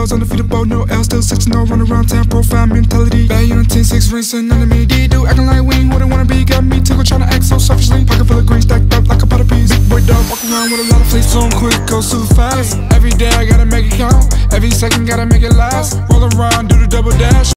L's, undefeatable, no L, still 6-0, run around town, profile mentality. Bad on 10-6, rings and under me. D-do acting like we ain't what I wanna be. Got me tickled tryna act so selfishly. Pocket full of green stacked up like a pot of peas. Big boy dog, walk around with a lot of fleas. So I'm quick, go super fast. Every day I gotta make it count. Every second gotta make it last. Roll around, do the double dash.